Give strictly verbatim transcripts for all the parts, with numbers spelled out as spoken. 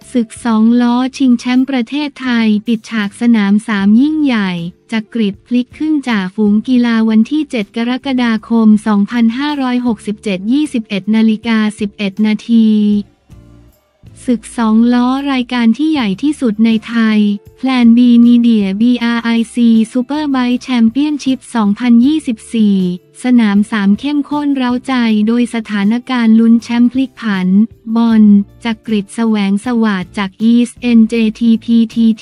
ศึกสองล้อชิงแชมป์ประเทศไทยปิดฉากสนามสามยิ่งใหญ่จักริดพลิกขึ้นจ่าฝูงกีฬาวันที่เจ็ดกรกฎาคมสองพันห้าร้อยหกสิบเจ็ด ยี่สิบเอ็ดนาฬิกาสิบเอ็ดนาทีศึกสองล้อรายการที่ใหญ่ที่สุดในไทย Plan B Media บี อาร์ ไอ ซี Superbike Championship สองพันยี่สิบสี่ สนามสามเข้มข้นเร้าใจโดยสถานการณ์ลุ้นแชมป์พลิกผันบอลจักริดแสวงสวัสดิ์จาก East เอ็น เจ ที พี ที ที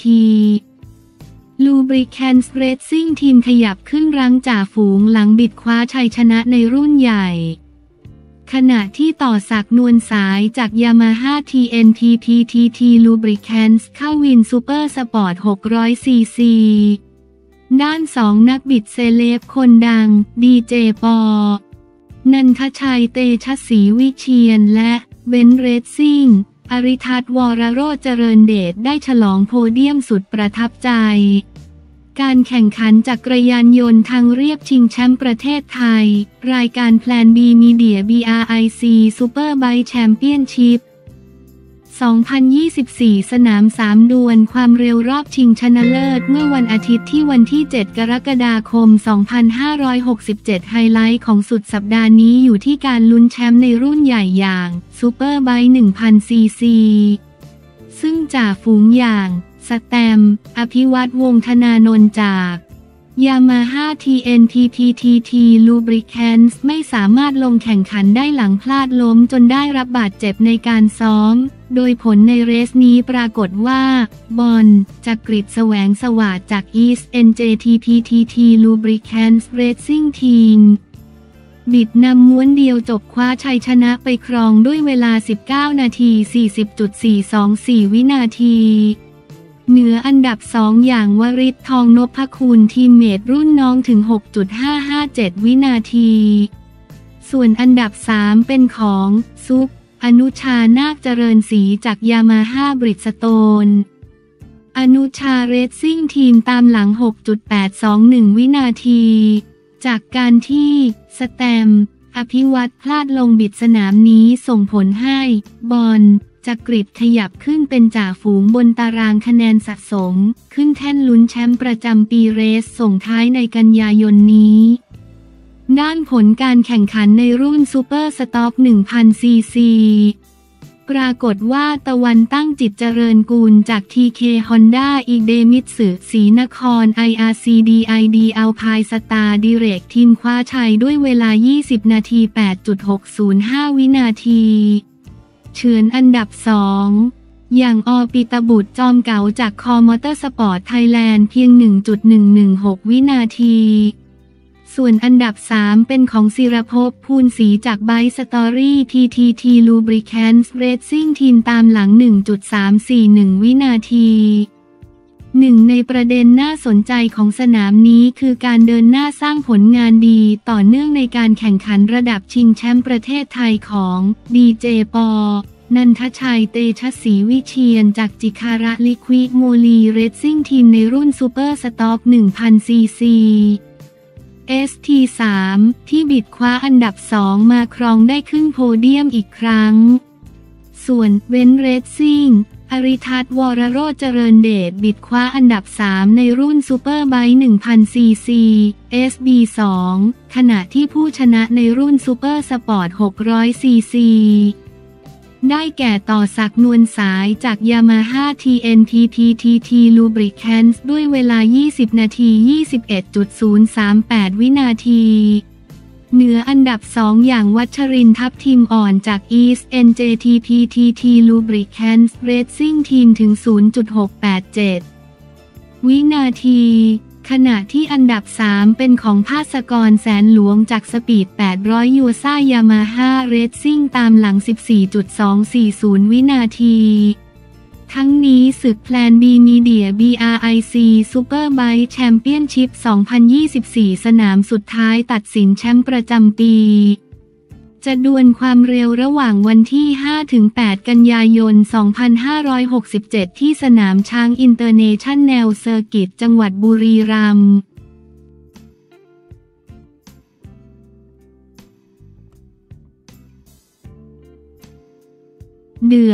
Lubricants Racing Team ขยับขึ้นรั้งจ่าฝูงหลังบิดคว้าชัยชนะในรุ่นใหญ่ขณะที่ต่อศักดิ์นวลสายจาก Yamaha ที เอ็น ที พี ที ที Lubricants เข้าวินซูเปอร์สปอร์ต หกร้อย ซี ซี ด้านสองนักบิดเซเลบคนดัง ดี เจ ปอ นันทชัยเตชะศรีวิเชียรและเบนซ์เรซซิ่งอริทัศน์วรโรจน์เจริญเดชได้ฉลองโพเดียมสุดประทับใจการแข่งขันจักรยานยนต์ทางเรียบชิงแชมป์ประเทศไทยรายการ Plan B Media บี อาร์ ไอ ซี Superbike Championship สองพันยี่สิบสี่ สนามสามดวลความเร็วรอบชิงชนะเลิศเมื่อวันอาทิตย์ที่วันที่ เจ็ด กรกฎาคม สองพันห้าร้อยหกสิบเจ็ด ไฮไลท์ของสุดสัปดาห์นี้อยู่ที่การลุ้นแชมป์ในรุ่นใหญ่อย่าง Superbike หนึ่งพัน ซี ซี ซึ่งจ่าฝูงอย่างสแตมป์อภิวัตรวงศ์ธนานนท์จาก Yamaha ที เอ็น ที พี ที ที Lubricants ไม่สามารถลงแข่งขันได้หลังพลาดล้มจนได้รับบาดเจ็บในการซ้อมโดยผลในเรสนี้ปรากฏว่าบอลจักริดแสวงสวัสดิ์จาก East เอ็น เจ ที พี ที ที Lubricants Racing Team บิดนำม้วนเดียวจบคว้าชัยชนะไปครองด้วยเวลา สิบเก้า นาที สี่สิบจุดสี่สองสี่ วินาทีเหนืออันดับสองอย่างวริศทองนพคุณทีมเมทรุ่นน้องถึง หกจุดห้าห้าเจ็ด วินาทีส่วนอันดับสามเป็นของซุปอนุชานาคเจริญศรีจาก Yamaha Bridgestone อนุชาเรซซิ่งทีมตามหลัง หกจุดแปดสองหนึ่ง วินาทีจากการที่สแตมป์อภิวัตรพลาดลงบิดสนามนี้ส่งผลให้บอลจักริดขยับขึ้นเป็นจ่าฝูงบนตารางคะแนนสะสมขึ้นแท่นลุ้นแชมป์ประจำปีเรสส่งท้ายในกันยายนนี้ด้านผลการแข่งขันในรุ่นซูเปอร์สต็อก หนึ่งพัน ซี ซี ปรากฏว่าตะวันตั้งจิตเจริญกุลจาก ที เค Honda อีกเดมิตสึศรีนคร ไอ อาร์ ซี ดี ไอ ดี Alpine Star Direct ทีมคว้าชัยด้วยเวลา ยี่สิบ นาที แปดจุดหกศูนย์ห้า วินาทีเฉือนอันดับสองอย่างอปิตบุตรจอมเก๋าจากคอมอเตอร์สปอร์ตไทยแลนด์เพียง หนึ่งจุดหนึ่งหนึ่งหก วินาทีส่วนอันดับสามเป็นของศิรภพภูลศรีจากไบค์สตอรี่ ที ที ที Lubricants Racing Team ตามหลัง หนึ่งจุดสามสี่หนึ่ง วินาทีหนึ่งในประเด็นน่าสนใจของสนามนี้คือการเดินหน้าสร้างผลงานดีต่อเนื่องในการแข่งขันระดับชิงแชมป์ประเทศไทยของ ดี เจ ปอ นันทชัยเตชะศรีวิเชียรจากจิคาระลิควิโมลีเรซซิ่งทีมในรุ่นซูเปอร์สต็อก หนึ่งพัน ซี ซี เอส ที สาม ที่บิดคว้าอันดับสองมาครองได้ขึ้นโพเดียมอีกครั้งส่วนเบนซ์เรซซิ่งอริทัศน์วรโรจน์เจริญเดชบิดคว้าอันดับสามในรุ่นซูเปอร์ไบค์ หนึ่งพัน ซี ซี เอส บี สอง ขณะที่ผู้ชนะในรุ่นซูเปอร์สปอร์ต หกร้อย ซี ซี ได้แก่ต่อศักดิ์นวลสายจาก Yamaha ที เอ็น ที พี ที ที Lubricants ด้วยเวลา ยี่สิบ นาที ยี่สิบเอ็ดจุดศูนย์สามแปด วินาทีเหนืออันดับสองอย่างวัชรินทร์ทัพทิมอ่อนจาก East เอ็น เจ ที พี ที ที Lubricants Racing Team ถึง ศูนย์จุดหกแปดเจ็ด วินาทีขณะที่อันดับสามเป็นของภาสกรแสนหลวงจากสปีดแปดร้อยยูซ่ายามาฮ่าเรซซิ่งตามหลัง สิบสี่จุดสองสี่ศูนย์ วินาทีทั้งนี้ศึก Plan B Media บี อาร์ ไอ ซี Superbike Championship สองพันยี่สิบสี่ สนามสุดท้ายตัดสินแชมป์ประจำปีจะดวลความเร็วระหว่างวันที่ ห้าถึงแปด กันยายน สองพันห้าร้อยหกสิบเจ็ด ที่สนามช้างอินเตอร์เนชั่นแนลเซอร์กิตจังหวัดบุรีรัมย์เดือด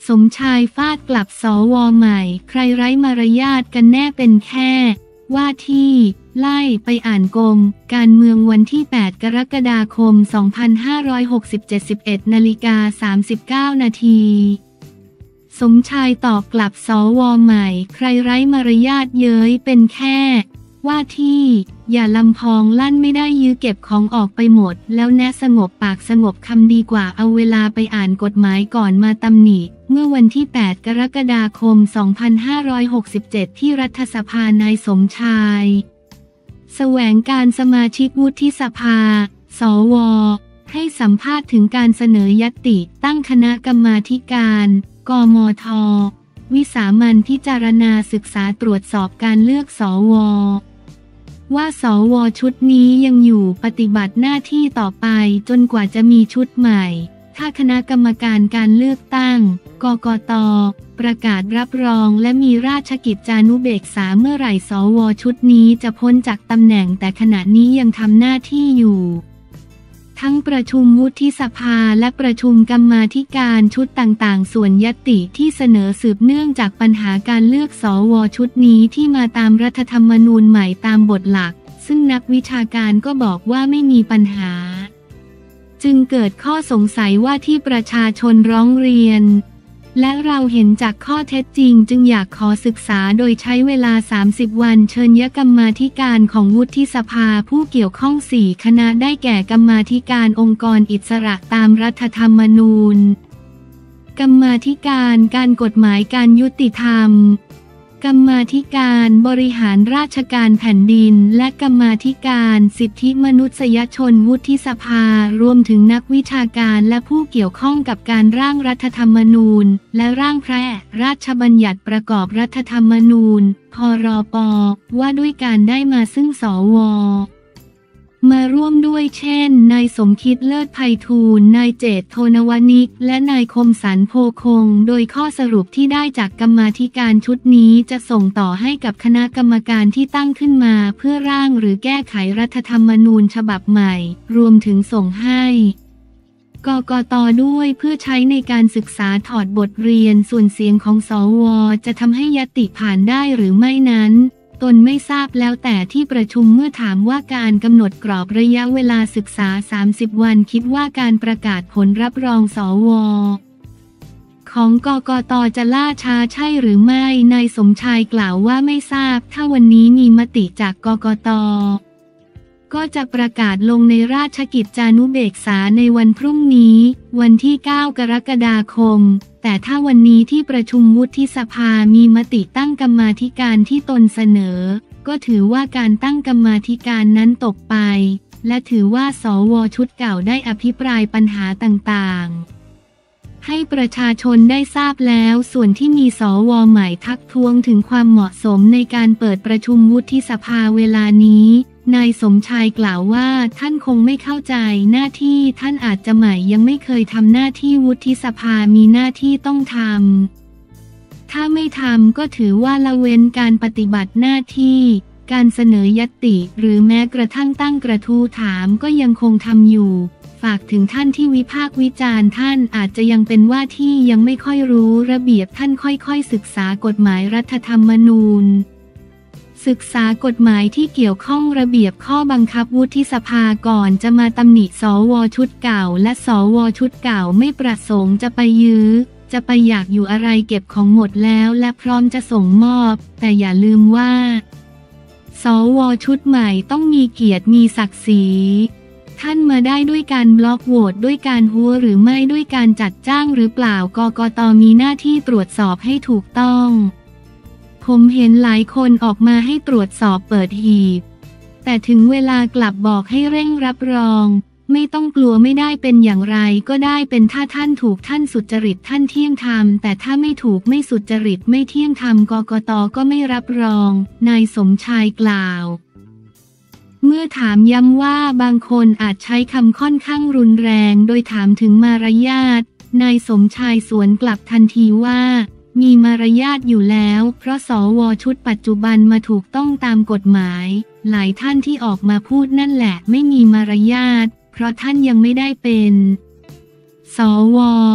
สมชายฟาดกลับสวใหม่ใครไร้มารยาทกันแน่เป็นแค่ว่าที่ไล่ไปอ่านกรมการเมืองวันที่แปดกรกฎาคมสองพันห้าร้อยหกสิบเจ็ด สิบเอ็ดนาฬิกาสามสิบเก้านาทีสมชายตอบกลับสวใหม่ใครไร้มารยาทเย้ยเป็นแค่ว่าที่อย่าลำพองลั่นไม่ได้ยื้อเก็บของออกไปหมดแล้วแนะสงบปากสงบคำดีกว่าเอาเวลาไปอ่านกฎหมายก่อนมาตำหนิเมื่อวันที่แปดกรกฎาคมสองพันห้าร้อยหกสิบเจ็ดที่รัฐสภานายสมชายแสวงการสมาชิกวุฒิสภาสวให้สัมภาษณ์ถึงการเสนอญัตติตั้งคณะกรรมาธิการกมท.วิสามัญพิจารณาศึกษาตรวจสอบการเลือกสวว่าสวชุดนี้ยังอยู่ปฏิบัติหน้าที่ต่อไปจนกว่าจะมีชุดใหม่ถ้าคณะกรรมการการเลือกตั้งกกต.ประกาศรับรองและมีราชกิจจานุเบกษาเมื่อไหร่สวชุดนี้จะพ้นจากตำแหน่งแต่ขณะนี้ยังทำหน้าที่อยู่ทั้งประชุมวุฒิสภาและประชุมกรรมาธิการชุดต่างๆส่วนญัตติที่เสนอสืบเนื่องจากปัญหาการเลือกสวชุดนี้ที่มาตามรัฐธรรมนูญใหม่ตามบทหลักซึ่งนักวิชาการก็บอกว่าไม่มีปัญหาจึงเกิดข้อสงสัยว่าที่ประชาชนร้องเรียนและเราเห็นจากข้อเท็จจริงจึงอยากขอศึกษาโดยใช้เวลาสามสิบวันเชิญยกรรมาธิการของวุฒิสภาผู้เกี่ยวข้องสี่คณะได้แก่กรรมาธิการองค์กรอิสระตามรัฐธรรมนูญกรรมาธิการการกฎหมายการยุติธรรมกรรมาธิการบริหารราชการแผ่นดินและกรรมาธิการสิทธิมนุษยชนวุฒิสภารวมถึงนักวิชาการและผู้เกี่ยวข้องกับการร่างรัฐธรรมนูญและร่างแพร่ราชบัญญัติประกอบรัฐธรรมนูญพรป.ว่าด้วยการได้มาซึ่งสวมาร่วมด้วยเช่นนายสมคิดเลิศไพฑูรย์นายเจตโทนวนิกและนายคมสันโพคงโดยข้อสรุปที่ได้จากกรรมาธิการชุดนี้จะส่งต่อให้กับคณะกรรมการที่ตั้งขึ้นมาเพื่อร่างหรือแก้ไขรัฐธรรมนูญฉบับใหม่รวมถึงส่งให้กกต.ด้วยเพื่อใช้ในการศึกษาถอดบทเรียนส่วนเสียงของสวจะทำให้ญัตติผ่านได้หรือไม่นั้นตนไม่ทราบแล้วแต่ที่ประชุมเมื่อถามว่าการกำหนดกรอบระยะเวลาศึกษาสามสิบวันคิดว่าการประกาศผลรับรองสวของกกต.จะล่าช้าใช่หรือไม่นายสมชายกล่าวว่าไม่ทราบถ้าวันนี้มีมติจากกกต.ก็จะประกาศลงในราชกิจจานุเบกษาในวันพรุ่งนี้วันที่เก้ากรกฎาคมแต่ถ้าวันนี้ที่ประชุมวุฒิสภามีมติตั้งกรรมาธิการที่ตนเสนอก็ถือว่าการตั้งกรรมาธิการนั้นตกไปและถือว่าสวชุดเก่าได้อภิปรายปัญหาต่างๆให้ประชาชนได้ทราบแล้วส่วนที่มีสวใหม่ทักท้วงถึงความเหมาะสมในการเปิดประชุมวุฒิสภาเวลานี้นายสมชายกล่าวว่าท่านคงไม่เข้าใจหน้าที่ท่านอาจจะใหม่ยังไม่เคยทำหน้าที่วุฒิสภามีหน้าที่ต้องทำถ้าไม่ทำก็ถือว่าละเว้นการปฏิบัติหน้าที่การเสนอญัตติหรือแม้กระทั่งตั้งกระทู้ถามก็ยังคงทำอยู่ฝากถึงท่านที่วิพากษ์วิจารณ์ท่านอาจจะยังเป็นว่าที่ยังไม่ค่อยรู้ระเบียบท่านค่อยๆศึกษากฎหมายรัฐธรรมนูญศึกษากฎหมายที่เกี่ยวข้องระเบียบข้อบังคับวุฒิสภาก่อนจะมาตำหนิสวชุดเก่าและสวชุดเก่าไม่ประสงค์จะไปยื้อจะไปอยากอยู่อะไรเก็บของหมดแล้วและพร้อมจะส่งมอบแต่อย่าลืมว่าสวชุดใหม่ต้องมีเกียรติมีศักดิ์ศรีท่านมาได้ด้วยการบล็อกโหวตด้วยการหัวหรือไม่ด้วยการจัดจ้างหรือเปล่ากกต.มีหน้าที่ตรวจสอบให้ถูกต้องผมเห็นหลายคนออกมาให้ตรวจสอบเปิดหีบแต่ถึงเวลากลับบอกให้เร่งรับรองไม่ต้องกลัวไม่ได้เป็นอย่างไรก็ได้เป็นถ้าท่านถูกท่านสุจริตท่านเที่ยงธรรมแต่ถ้าไม่ถูกไม่สุจริตไม่เที่ยงธรรมกกต.ก็ไม่รับรองนายสมชายกล่าวเมื่อถามย้ำว่าบางคนอาจใช้คำค่อนข้างรุนแรงโดยถามถึงมารยาทนายสมชายสวนกลับทันทีว่ามีมารยาทอยู่แล้วเพราะสวชุดปัจจุบันมาถูกต้องตามกฎหมายหลายท่านที่ออกมาพูดนั่นแหละไม่มีมารยาทเพราะท่านยังไม่ได้เป็นสว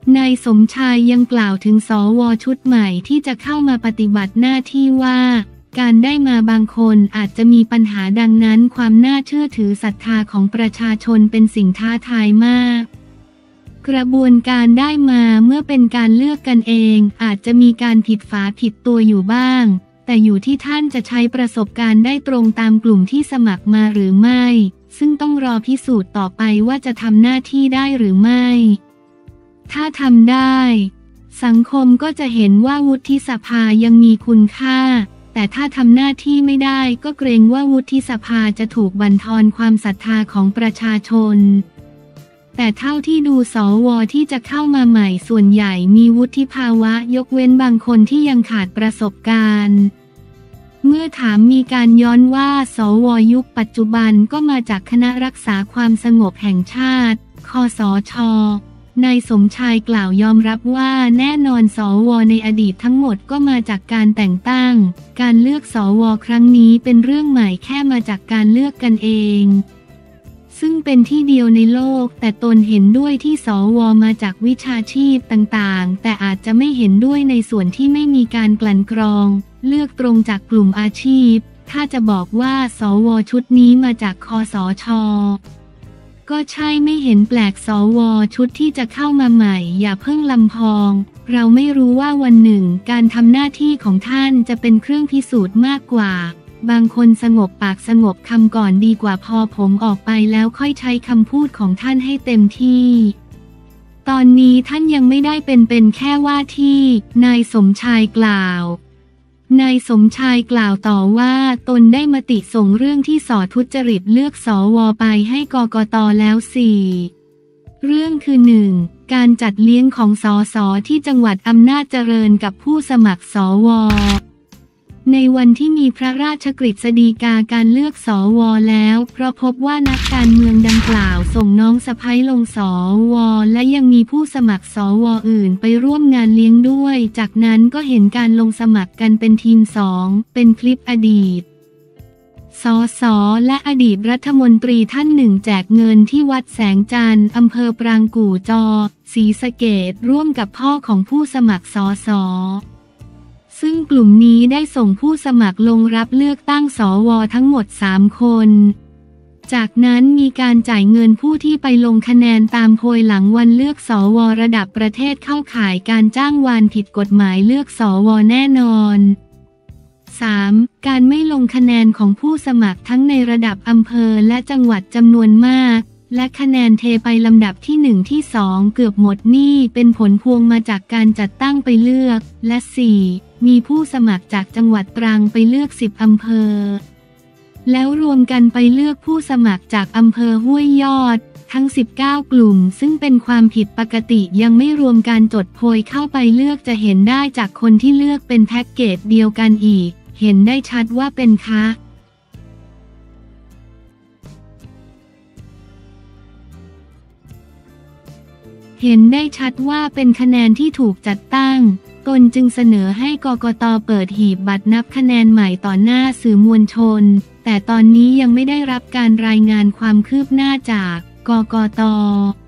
นายสมชายยังกล่าวถึงสวชุดใหม่ที่จะเข้ามาปฏิบัติหน้าที่ว่าการได้มาบางคนอาจจะมีปัญหาดังนั้นความน่าเชื่อถือศรัทธาของประชาชนเป็นสิ่งท้าทายมากกระบวนการได้มาเมื่อเป็นการเลือกกันเองอาจจะมีการผิดฝาผิดตัวอยู่บ้างแต่อยู่ที่ท่านจะใช้ประสบการณ์ได้ตรงตามกลุ่มที่สมัครมาหรือไม่ซึ่งต้องรอพิสูจน์ต่อไปว่าจะทำหน้าที่ได้หรือไม่ถ้าทำได้สังคมก็จะเห็นว่าวุฒิสภายังมีคุณค่าแต่ถ้าทำหน้าที่ไม่ได้ก็เกรงว่าวุฒิสภาจะถูกบั่นทอนความศรัทธาของประชาชนแต่เท่าที่ดูสวที่จะเข้ามาใหม่ส่วนใหญ่มีวุฒิภาวะยกเว้นบางคนที่ยังขาดประสบการณ์เมื่อถามมีการย้อนว่าสวยุคปัจจุบันก็มาจากคณะรักษาความสงบแห่งชาติคสช.นายสมชายกล่าวยอมรับว่าแน่นอนสวในอดีตทั้งหมดก็มาจากการแต่งตั้งการเลือกสวครั้งนี้เป็นเรื่องใหม่แค่มาจากการเลือกกันเองซึ่งเป็นที่เดียวในโลกแต่ตนเห็นด้วยที่สวมาจากวิชาชีพต่างๆแต่อาจจะไม่เห็นด้วยในส่วนที่ไม่มีการกลั่นกรองเลือกตรงจากกลุ่มอาชีพถ้าจะบอกว่าสวชุดนี้มาจากคสช.ก็ใช่ไม่เห็นแปลกสวชุดที่จะเข้ามาใหม่อย่าเพิ่งลำพองเราไม่รู้ว่าวันหนึ่งการทำหน้าที่ของท่านจะเป็นเครื่องพิสูจน์มากกว่าบางคนสงบปากสงบคำก่อนดีกว่าพอผมออกไปแล้วค่อยใช้คำพูดของท่านให้เต็มที่ตอนนี้ท่านยังไม่ได้เป็นเป็นแค่ว่าที่นายสมชายกล่าวนายสมชายกล่าวต่อว่าตนได้มติส่งเรื่องที่สอทุจริตเลือกสวไปให้กกต.แล้วสี่เรื่องคือ หนึ่ง การจัดเลี้ยงของสสที่จังหวัดอำนาจเจริญกับผู้สมัครสวในวันที่มีพระราชกฤษฎีกาการเลือกสวแล้วเพราะพบว่านักการเมืองดังกล่าวส่งน้องสะใภ้ลงสวและยังมีผู้สมัครสวอื่นไปร่วมงานเลี้ยงด้วยจากนั้นก็เห็นการลงสมัครกันเป็นทีมสองเป็นคลิปอดีตสสและอดีตรัฐมนตรีท่านหนึ่งแจกเงินที่วัดแสงจันทร์อำเภอปรางกู่จอศรีสะเกษร่วมกับพ่อของผู้สมัครสสซึ่งกลุ่มนี้ได้ส่งผู้สมัครลงรับเลือกตั้งสวทั้งหมดสามคนจากนั้นมีการจ่ายเงินผู้ที่ไปลงคะแนนตามโพยหลังวันเลือกสวระดับประเทศเข้าข่ายการจ้างวานผิดกฎหมายเลือกสวแน่นอน สาม การไม่ลงคะแนนของผู้สมัครทั้งในระดับอำเภอและจังหวัดจำนวนมากและคะแนนเทไปลำดับที่หนึ่งที่สองเกือบหมดนี่เป็นผลพวงมาจากการจัดตั้งไปเลือกและสี่มีผู้สมัครจากจังหวัดตรังไปเลือกสิบอำเภอแล้วรวมกันไปเลือกผู้สมัครจากอำเภอห้วยยอดทั้งสิบเก้ากลุ่มซึ่งเป็นความผิดปกติยังไม่รวมการจดโพยเข้าไปเลือกจะเห็นได้จากคนที่เลือกเป็นแพ็กเกจเดียวกันอีกเห็นได้ชัดว่าเป็นคะเห็นได้ชัดว่าเป็นคะแนนที่ถูกจัดตั้งตนจึงเสนอให้กกต.เปิดหีบบัตรนับคะแนนใหม่ต่อหน้าสื่อมวลชนแต่ตอนนี้ยังไม่ได้รับการรายงานความคืบหน้าจากกกต.